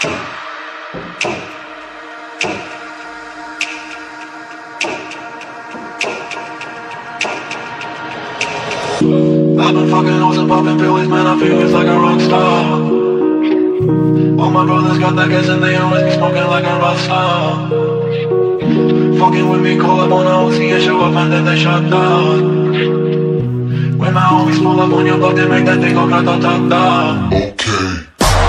I've been fucking hoes and popping pills, man, I feel it's like a rock star. All my brothers got that gas and they always be smoking like a rock star. Fucking with me, call up on a Uzi and show up and then they shut down. When my homies pull up on your block, they make that thing go grata-ta-ta. Okay.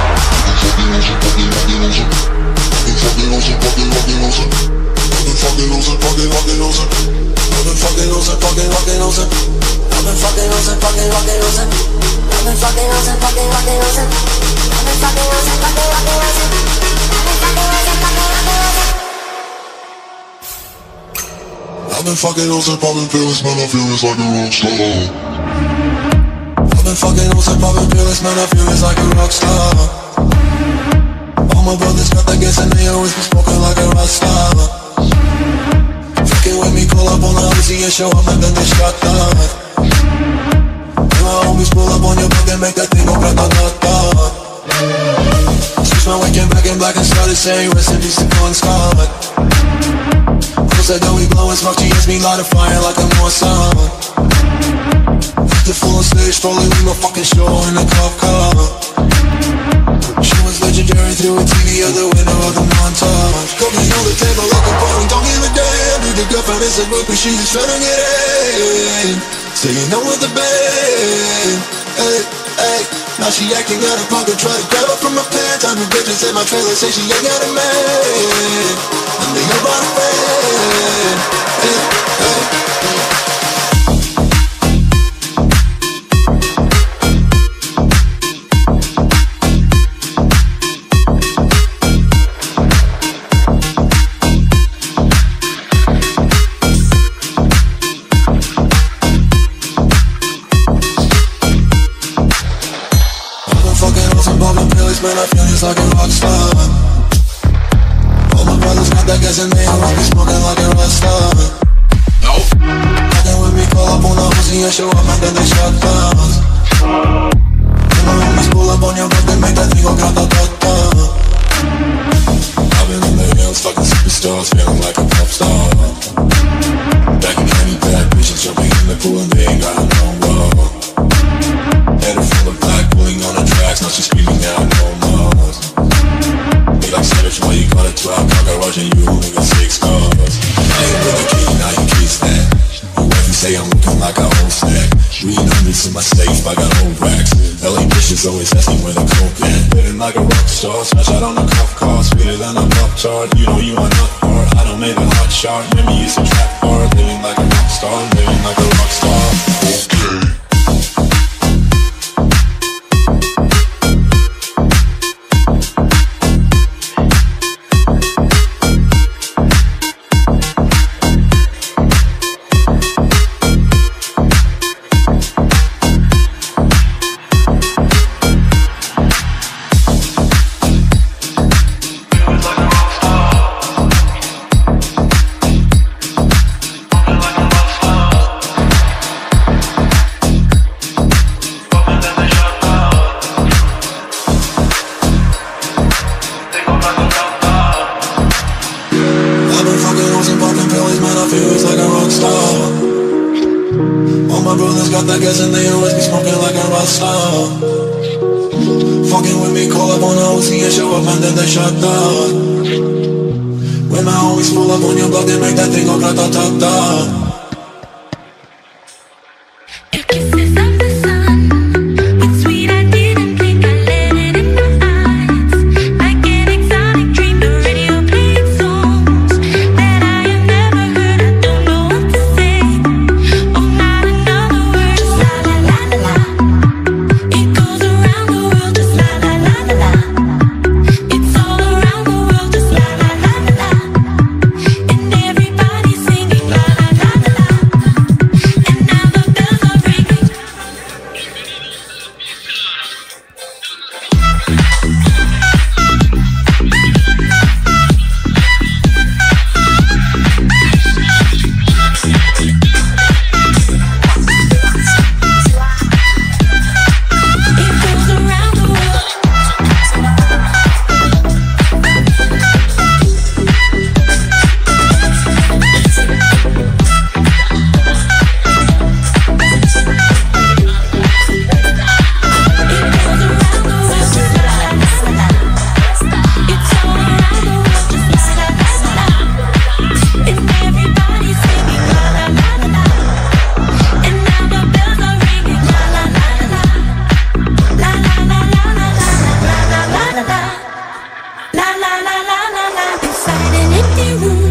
I've been fucking hoes and popping pills, man, I feel it's like a rock star. I've been fucking hoes and popping pills, man, I feel it's like a rock star. All my brothers got that gas and they always be smoking like a rock star. Fucking with me, call up on the Uzi and show up and then they shut down. And my homies pull up on your block and make that thing go grata-ta-ta. Switch my waking back in black and started saying rest in peace to Con Scott. Said that we blowin' smoke, GSB light a fire like a North Sun. The full on stage, probably leave my fucking show in a cop car. She was legendary through a TV out the window of the montage. Cooking on the table like a party, don't give a damn. Dude, the girlfriend is a groupie, she just tryna get in. Saying no with the band. Hey, hey. Now she acting out of pocket, try to grab her from my pants. I'm the bitches in my trailer, say she ain't got a man. And they know about a friend. Hey, hey. Man, I feel just like a rock star. All my brothers got that gas and they always be smoking like a rock star. Nope. Fucking with me, call up on the Uzi and show up and then they shut down. And my homies pull up on your block, they make that thing go grata-ta-ta. I've been in the hills, fucking superstars, feeling like a pop star. Back in any bad bitches jumping in the pool and they ain't got no love. Head full of black, pulling on the tracks, now she's screaming out no more. They like savage, why you got a 12 car garage and you only got 6 cars. I ain't with a key, now you kiss that. Your wife, you say I'm looking like a whole snack. Reading hundreds in my safe, I got old racks. LA bitches always asking where the coke at. Living like a rock star, smash out on a cop car. Sweeter than a pop chart, you know you are not hard. I don't make a hot shot, remember you some trap hard. Living like a rock star, living like a rock star. Okay. Shut down. When my homies pull up on your block, they make that thing go grata-ta-ta. Everybody singing la la la la. Something